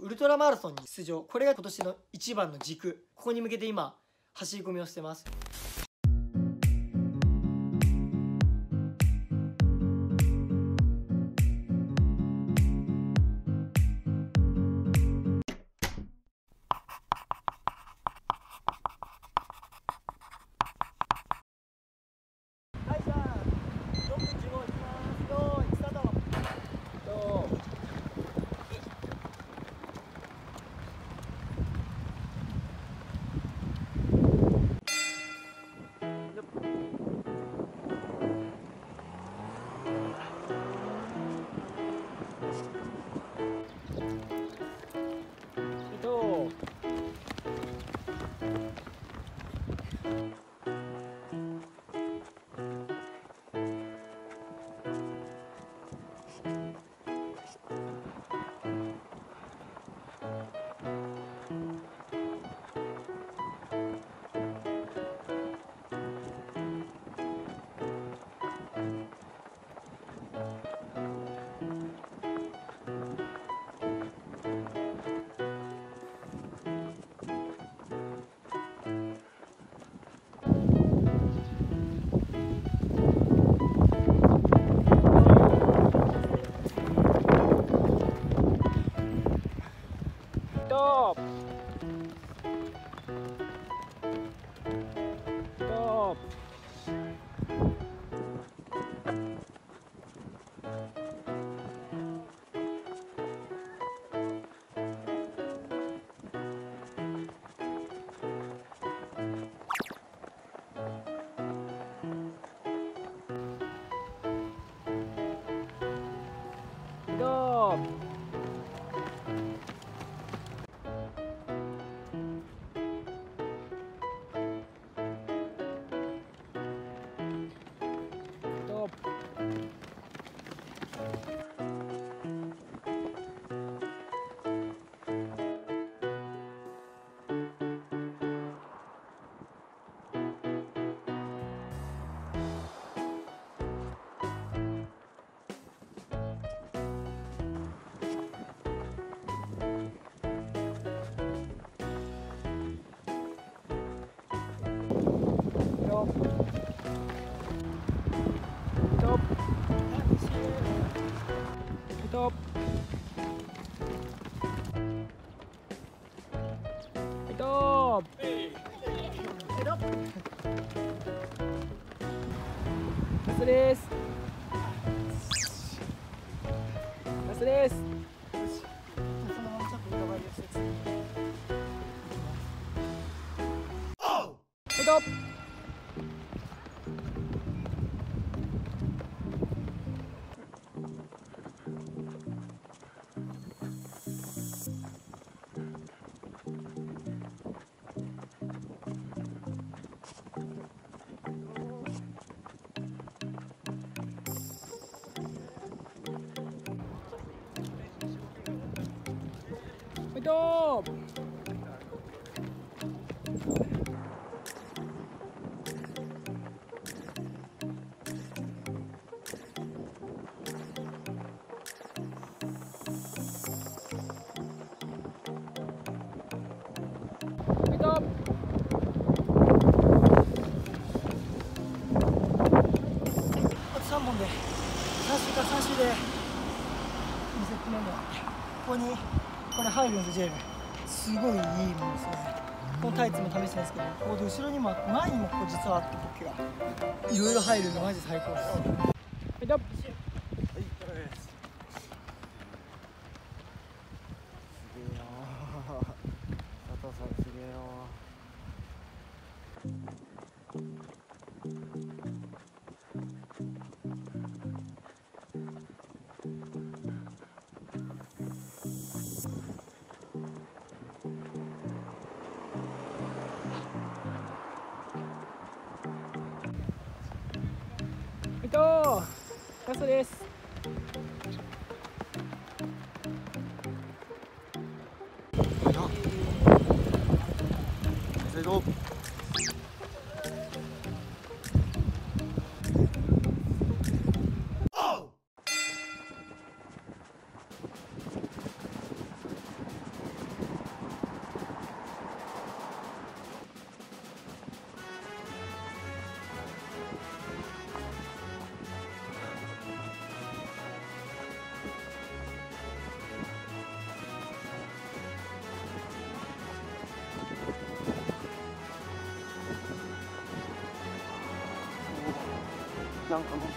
ウルトラマラソンに出場。これが今年の一番の軸。ここに向けて今走り込みをしてます。 ラスです。ラスです。 そのままちょっと裏側で説明。3本で3周か3周で2セット目もここにこれ入るんですよ。ジェルすごいいいものですよね。このタイツも試してないですけど、ここで後ろにも前にもここ実はあって僕がいろいろ入るのマジ最高です。 ラストです。 なんかな。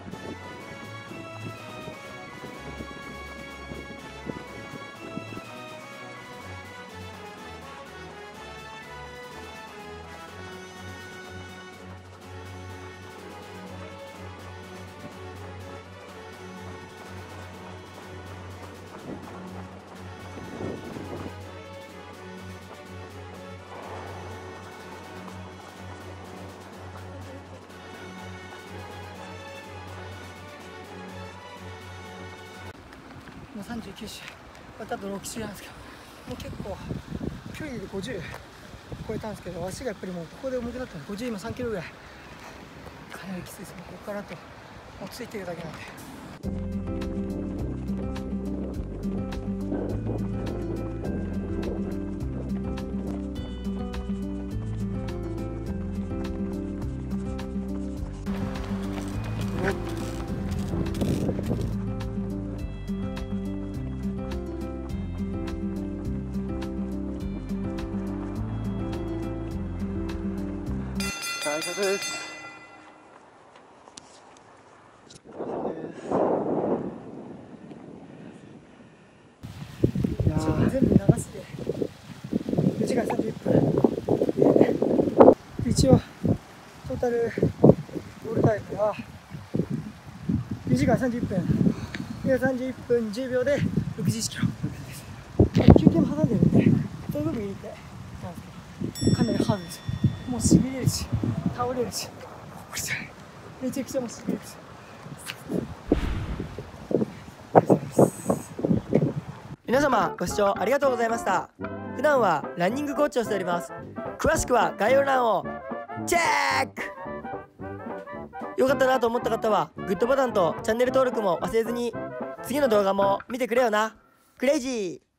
もう39周、これあと6周なんですけど、もう結構距離で50超えたんですけど、足がやっぱりもうここで重くなったので、50今3キロぐらいかなりきついですね。ここからあともうついてるだけなんで。 大丈夫です。 全部流しで4時間31分一応トータルゴールタイムは4時間31分31分10秒で61キロ休憩も挟んでるんでそういう部分入れてなんですけど、かなりハードですよ。もうしびれるし倒れるしめちゃくちゃもうしびれるし。皆様ご視聴ありがとうございました。普段はランニングコーチをしております。詳しくは概要欄をチェック。よかったなと思った方はグッドボタンとチャンネル登録も忘れずに、次の動画も見てくれよな。クレイジー。